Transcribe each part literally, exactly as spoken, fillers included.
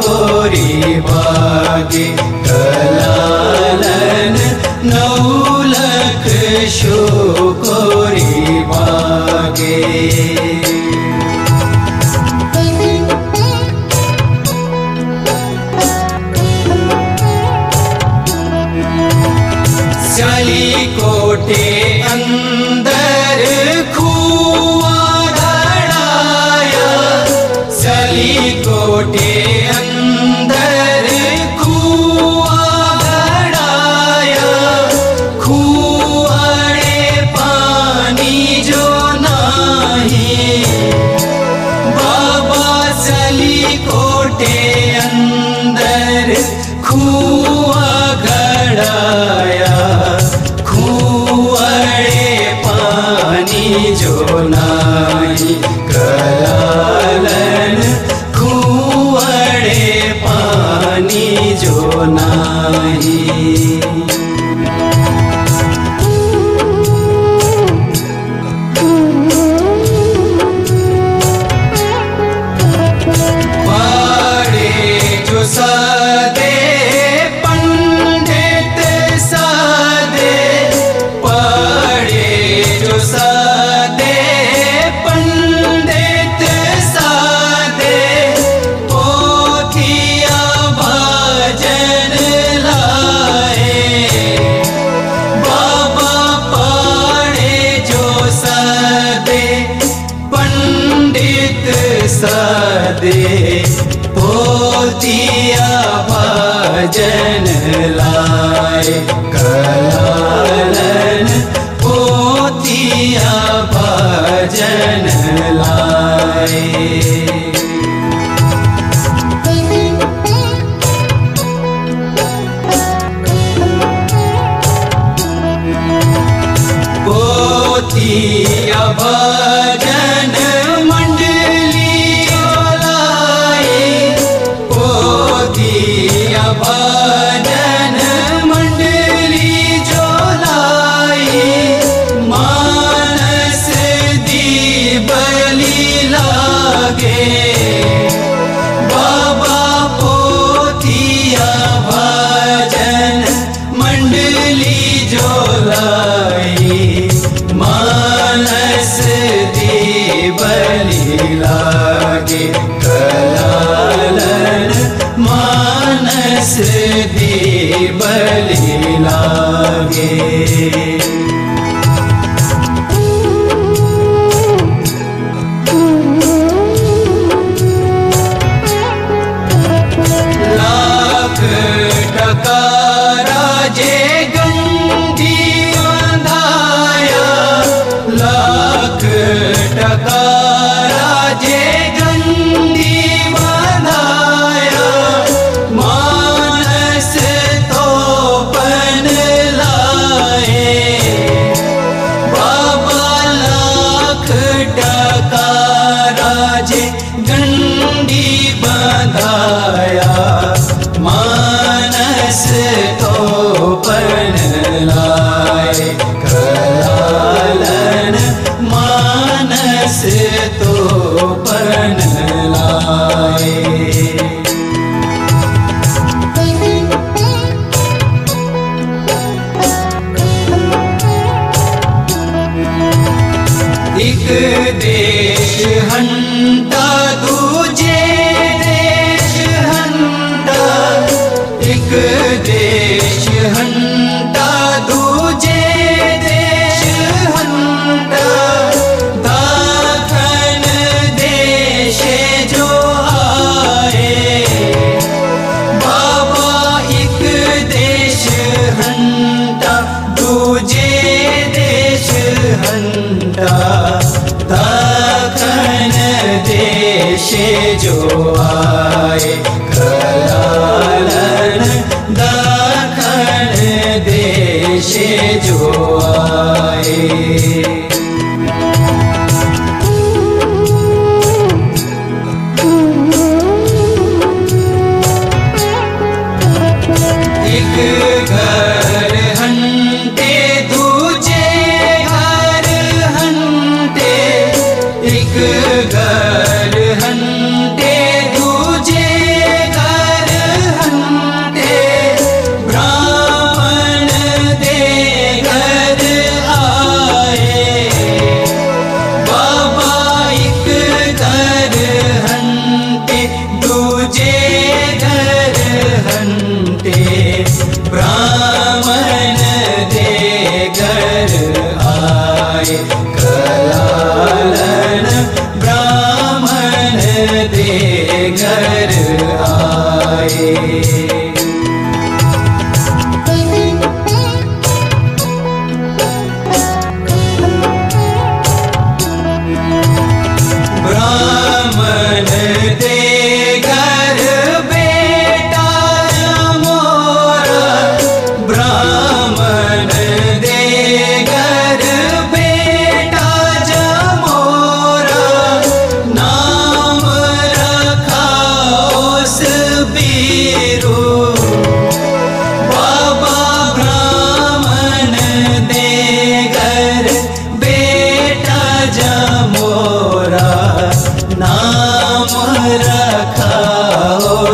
कोरी बागे कलालन नौलख शो कोरी बागे। स्याली कोटे अंदर खुआ गड़ाया, स्याली कोटे अंदर खुआ गड़ाया, खुआड़े पानी जो नाही। बाबा स्याली कोटे अंदर खुआ गड़ाया, खुआड़े पानी जो नाही। कलालन खुआड़े पानी जो नाही। पाड़े जो सादे पंडित सादे, पाड़े जो सादे पंडित सादे, पोथिया भजन लाए। बाबा पाड़े जो सादे पंडित सादे, पोथिया भजन लाए। कलालन पोथिया भजन लाए। पोथिया भजन मंडली लाई, पोथिया भजन मंडली जो लाई। मानस दी बलि लागे, बाबा पोथिया भजन मंडली जो लाई। मानस दी बलि लागे, कलालन मानस दी बलि लागे। लाख टका राजे गंडी बंधाया, लाख टका राजे गंडी बंधाया। मानस तो पन लाए, बाबा लाख टका राजे गंडी बंधाया। मानस तो पन लाए, कलालन मानस तो पन लाए। एक देश हंता दूजे देश हंता, एक देश हंता दूजे देश हंता। दाखन देश जो आए, बाबा एक देश हंता दूजे देश हंता। दाखन देश जो आए, कलालन दाखन देश जो आए। एक घर हंते दूजे घर हंते, एक घर हंते दूजे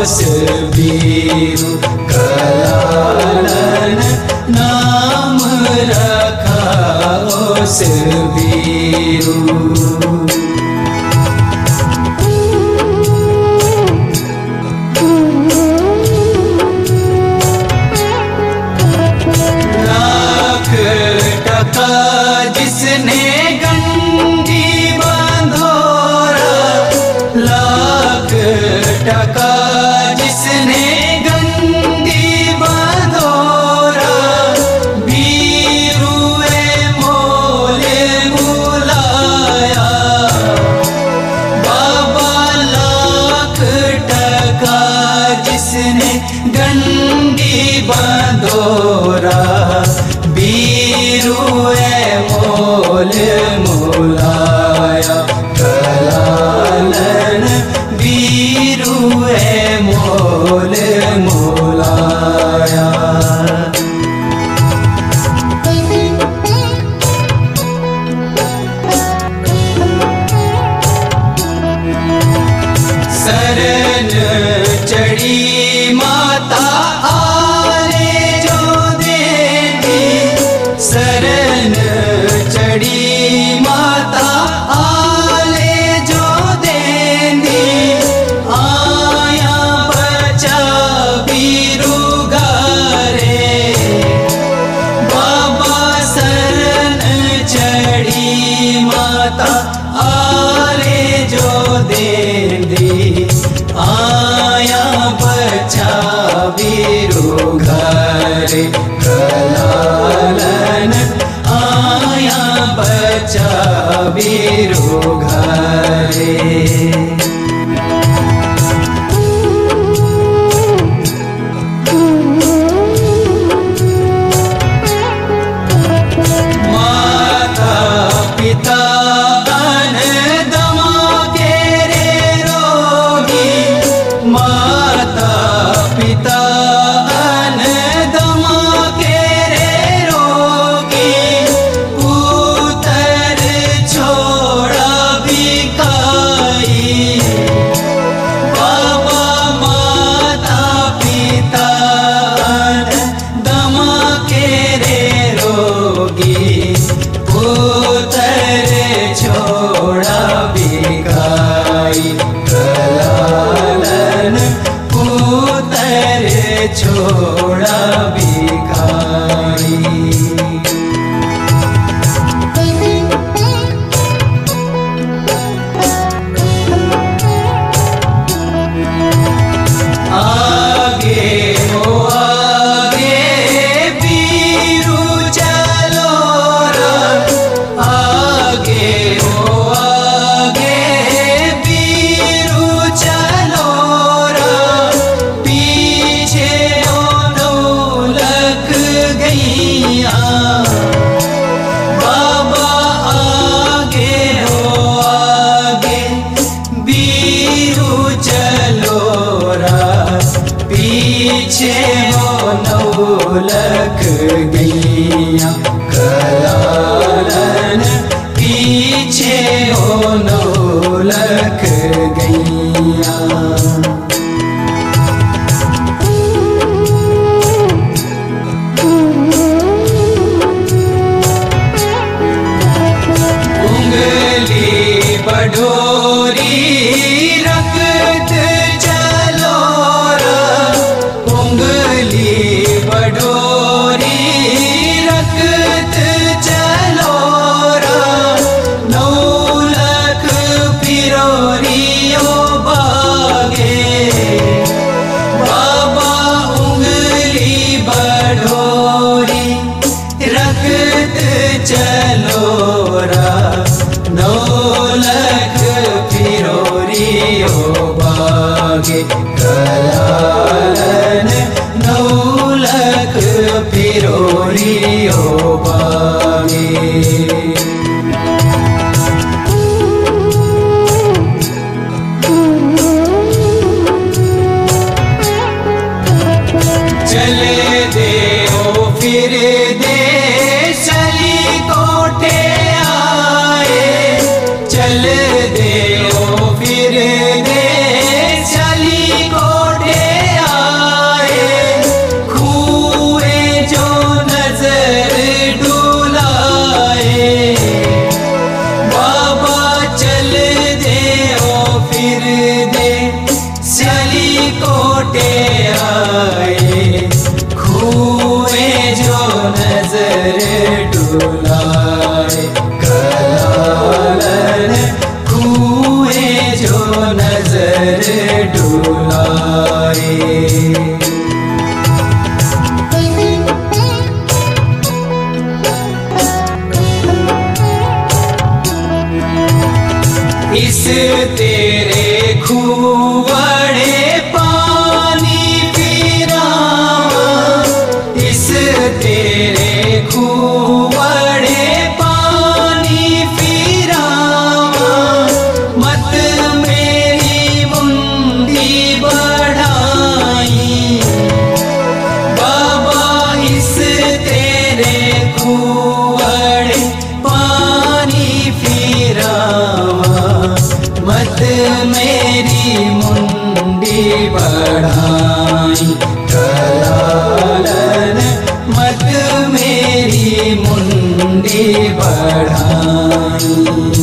ओस बीरू कलालन नाम रखा ओस बीरू। जिसने गंडी बांधोरा लाख टका जिसने गंडी बांधोरा बीरू मोले बुलाया बाबा लाख टका जिसने गंडी बांधोरा बीरू मोल मोलाया कलालन बीरू मोल मोलाया। शरण चढ़ी माता आले जो देवी शरण चढ़ी माता आले जो देंदी आया बचा बीरू गारे बाबा शरण चढ़ी माता आले जो देंदी आया बचा बीरू घरे कलालन आया बचा बीरू घरे। माता पिता अनदमा के रे रोगी माता पिता अनदमा के रे रोगी पुत्र छोड़ा बिकाई बाबा माता पिता अनदमा के रे रोगी पुत्र छोड़ा बिकाई कलालन पुत्र छोड़ा बिकाई। आगे हो आगे बीरू चलो रा आगे हो आगे बीरू चलो रा पीछे दोनों लग गईया बाबा आगे हो आगे बीरू चलो रा पीछे हो नौ लख गईया कलालन पीछे हो नौ लख गईया। उंगली बढ़ोरी रखत चलो रा उंगली बढ़ोरी रखत चलो रा नौ लख फिरोरियो बागे बाबा उंगली बढ़ोरी रखत चलो रा नौ लख फिरोरियो बागे कलालन नौ लख फिरोरियो बागे। चले दे ओ फिर दे चली कोठे आए चल दे ओ फिर दे चली कोठे फिर दे सली कोटे आए, खुए जो नजर डुलाए, कलालन खुए जो नजर डुलाए। इस तेरे खुवड़े पानी पीरावा, इस तेरे खुवड़े पानी पीरावा, मत मेरी मुंडी बढ़ाई। बाबा इस तेरे खुवड़े पानी पीरावा, मत मेरी मुंडी बढ़ाई। कलालन मत मेरी मुंडी बढ़ाई।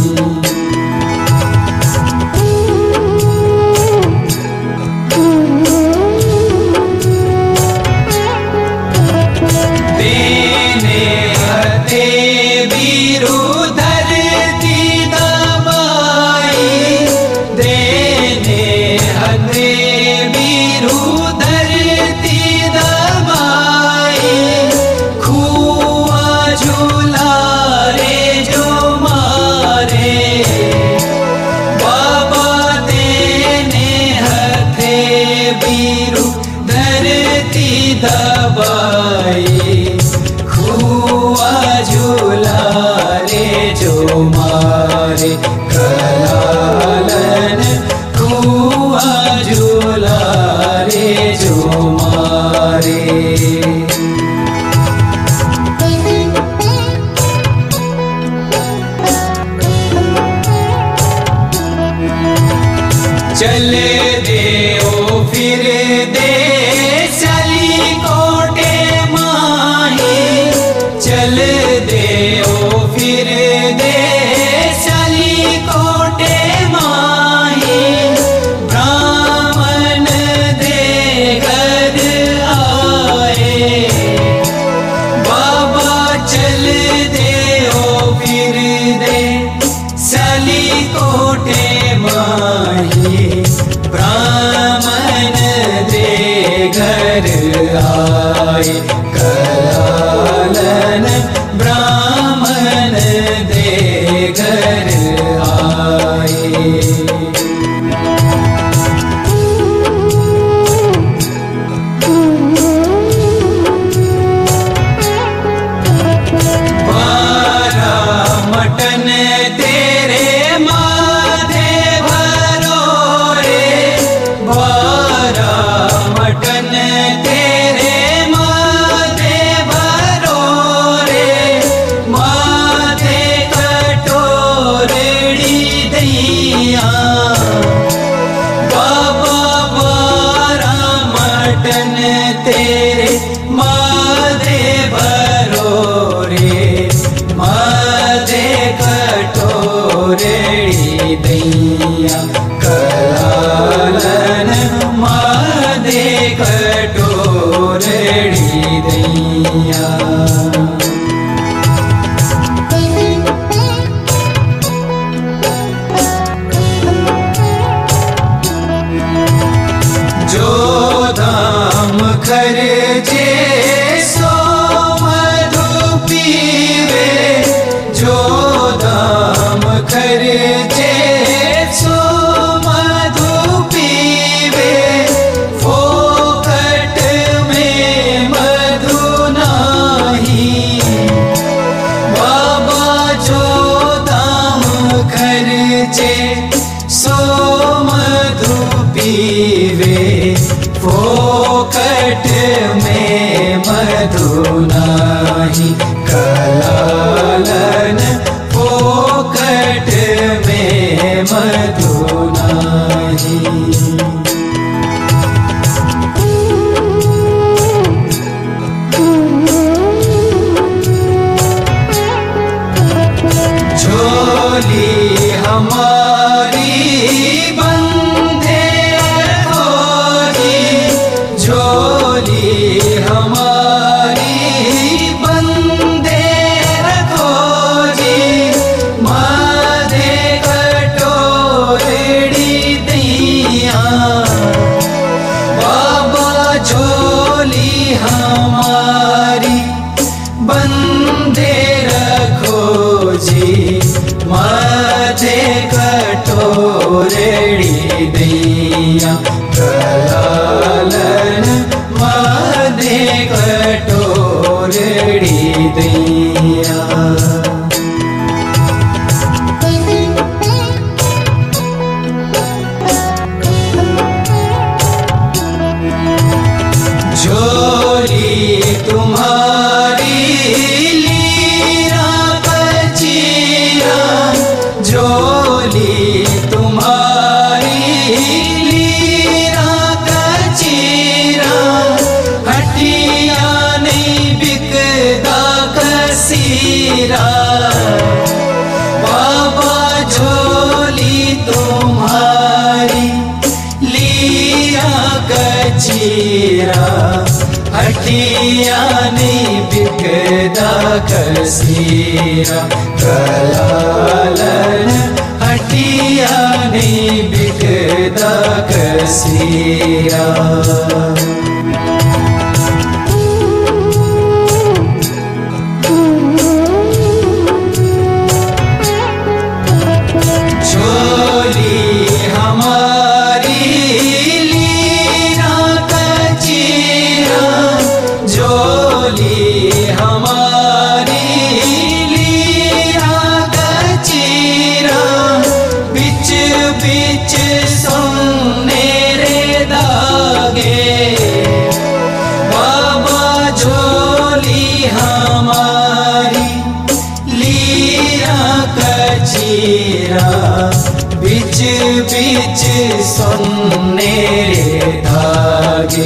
देने हते बीरू धरती दबाई, देने हते बीरू धरती दबाई, खुआ झूला रे जो मारे। बाबा देने हते बीरू धरती दबाई, खुआ झूला रे जो मारे। कलालन खुआ झूला रे जो मारे। चल दे ओ फिर दे सली कोटे माही, चल दे ओ फिर दे सली कोटे माही, ब्राह्मण दे घर आए। बाबा चल दे ओ फिर दे सली कोटे माही, ब्राह्मण दे घर आए। कलालन ब्राह्मण दे घर आए। बारा मटन तेरे माथे भरो रे, बारा मटन तेरे माथे भरो रे, माथे कटोरड़ी दैया। बाबा बारा मटन तेरे माथे भरो रे, माथे कटोरड़ी दैया। कलालन माथे कटोरड़ी दैया। जो धाम खर्चे सो मधु पीवे, जो धाम खर्चे सो मधु पीवे, फोकट में मधु नाही। बाबा जो धाम खर्चे सो मधु पीवे, फोकट में मधु नाही। कलालन फोकट में मधु नाही। झोली हमारी बंद दैया कलालन मादे कटोरड़ी दैया। झोली तुम्हारी लीरा कचीरा, झोली तुम्हारी लीरा कचीरा, हटिया नहीं बिकदा कसीरा। बाबा झोली तुम्हारी लिया कचीरा, हटिया नहीं बिकदा कसीरा। कलालन हटिया नहीं बिकदा कसीरा। झोली हमारी लीरा कचीरा, झोली हमारी लीरा कचीरा, बिच बिच सोनेरे दागे। बाबा झोली हमारी लीरा कचीरा, बिच बिच सोनेरे धागे।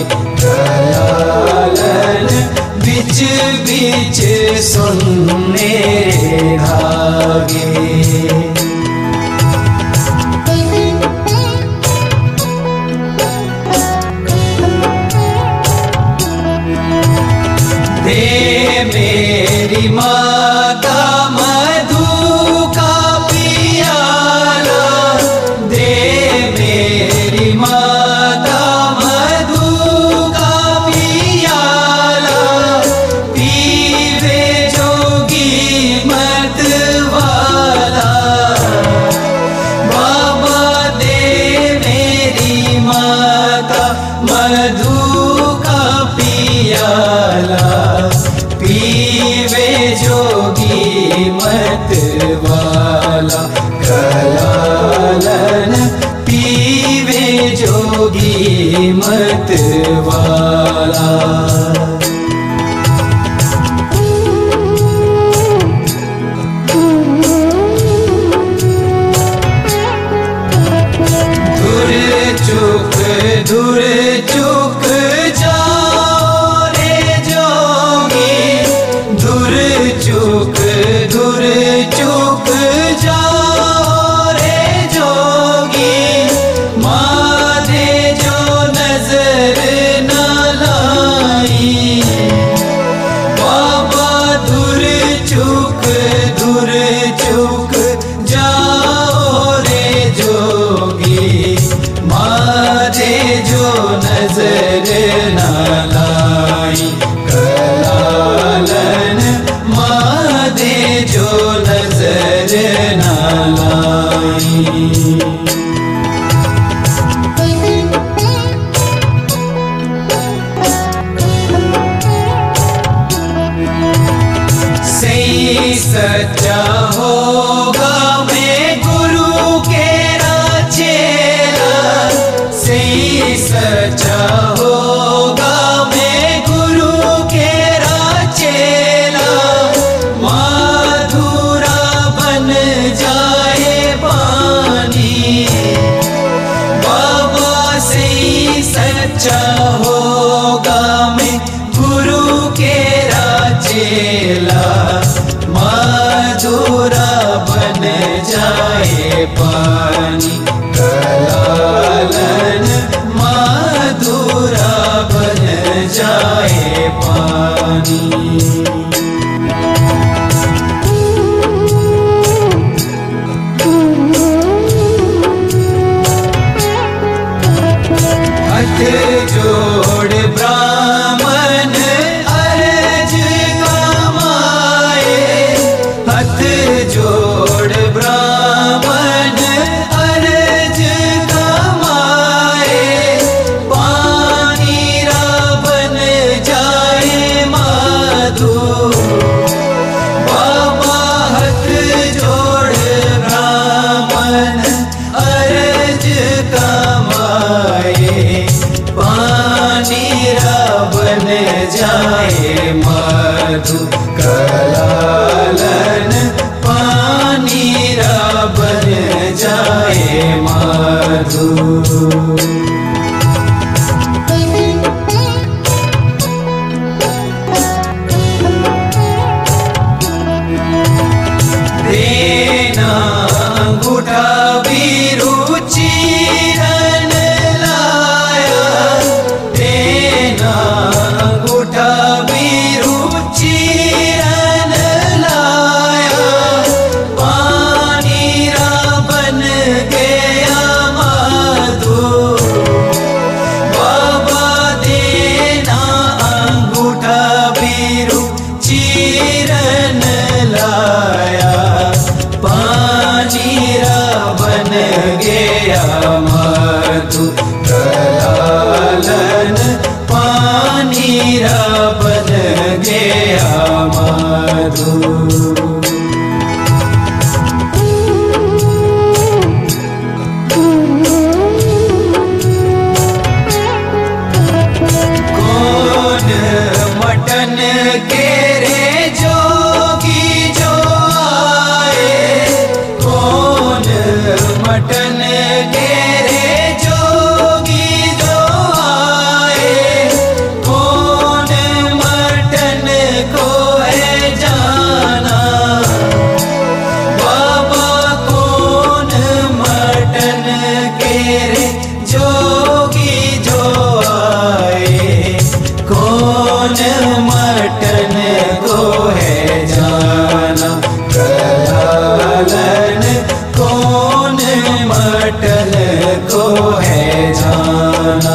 कलालन बिच बिच सोनेरे धागे। दे मेरी माता मधु का पियाला, दे मेरी माता मधु का पियाला, पीवे जोगी मत वाला। बाबा दे मेरी माता मधु का पियाला, पीवे जोगी मत वाला। कलालन पीवे जोगी मत वाला। धुर चुक धुर चुक जाओ रे जोगी, धुर चुक धुर चुक जाओ रे जोगी। माधे जो नजर न लाई, बाबा धुर चुक धुर चुक जाओ रे जोगी। माधे जो नजर न लाई, कलालन माधे जो नजर न लाई। सही सच्चा होगा मैं गुरु के चेला, सही सच्चा होगा मैं गुरु के चेला। माधुरा बन जाए पानी, बाबा सही सच्चा होगा मैं गुरु के चेला। माधुरा बन जाए पानी, कलालन माधुरा बन जाए पानी। हाथ जोड़ ब्राह्मण अर्ज कमाए, हाथ जोड़ ब्राह्मण अर्ज मधु। देना अंगूठा वीरू चीरन लाया, देना अंगूठा वीरू चीरन लाया, पानी रा बन गया मधु। बाबा देना अंगूठा वीरू चीरन लाया, पानी रा बन गया मधु। कलालन पानी रा बन गया मधु। कौन मटन के रे जोगी जो आए, कौन मटन के रे जोगी जो आए, कौन मटन को है जाना। बाबा कौन मटन के रे जोगी जो आए, कौन मटन को है जाना। कलालन कौन मटन को है जाना।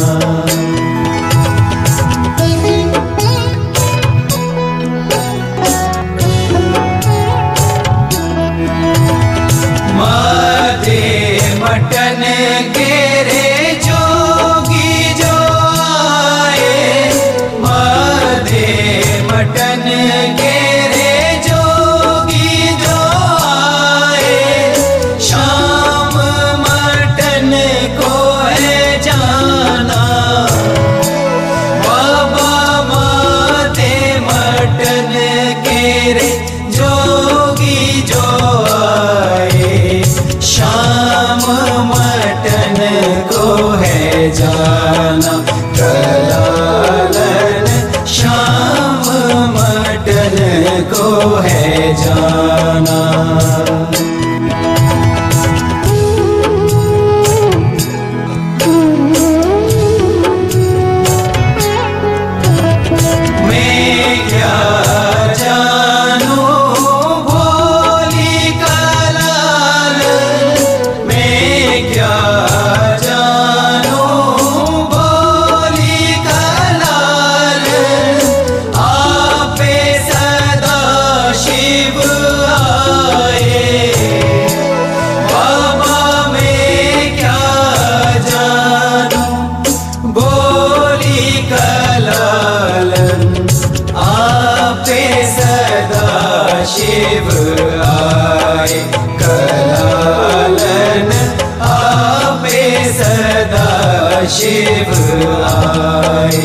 माधे मटन के रे जोगी जो आए, माधे मटन के रे जोगी जो आए, शाम मटन को है जाना। बाबा माधे मटन के रे जोगी जो आए, शाम मटन को है जाना। कलालन शाम मटन को है जाना। मैं क्या जानूं भोली कलालन, मैं क्या जानूं भोली कलालन, आपे सदा शिव आए। बाबा मैं क्या जानूं भोली कलालन, आपे सदा शिव आए। कलालन आपे सदा शिव आए।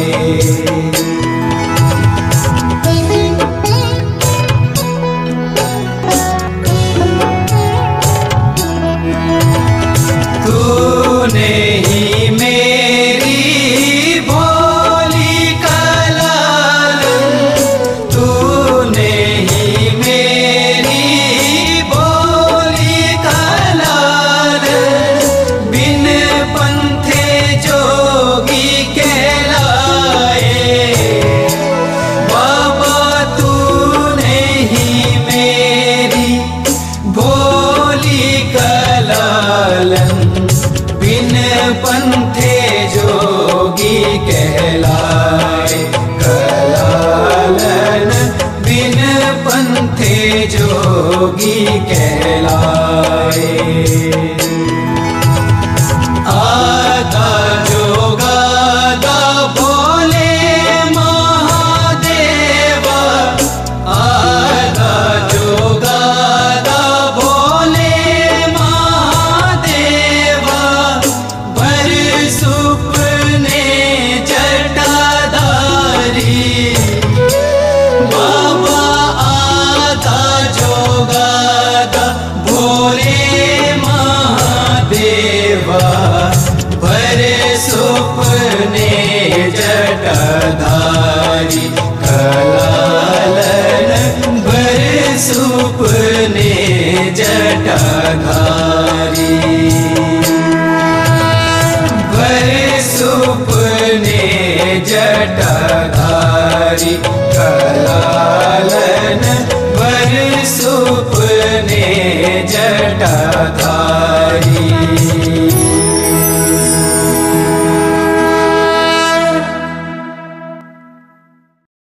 तूने ही मेरी भोली कलालन, तूने ही मेरी भोली कलालन, बिन पंथे जोगी कहलाए। बाबा तूने ही मेरी भोली कलालन, बिन पंथे जोगी कहलाए। कलालन बिन पंथे जोगी कहलाए।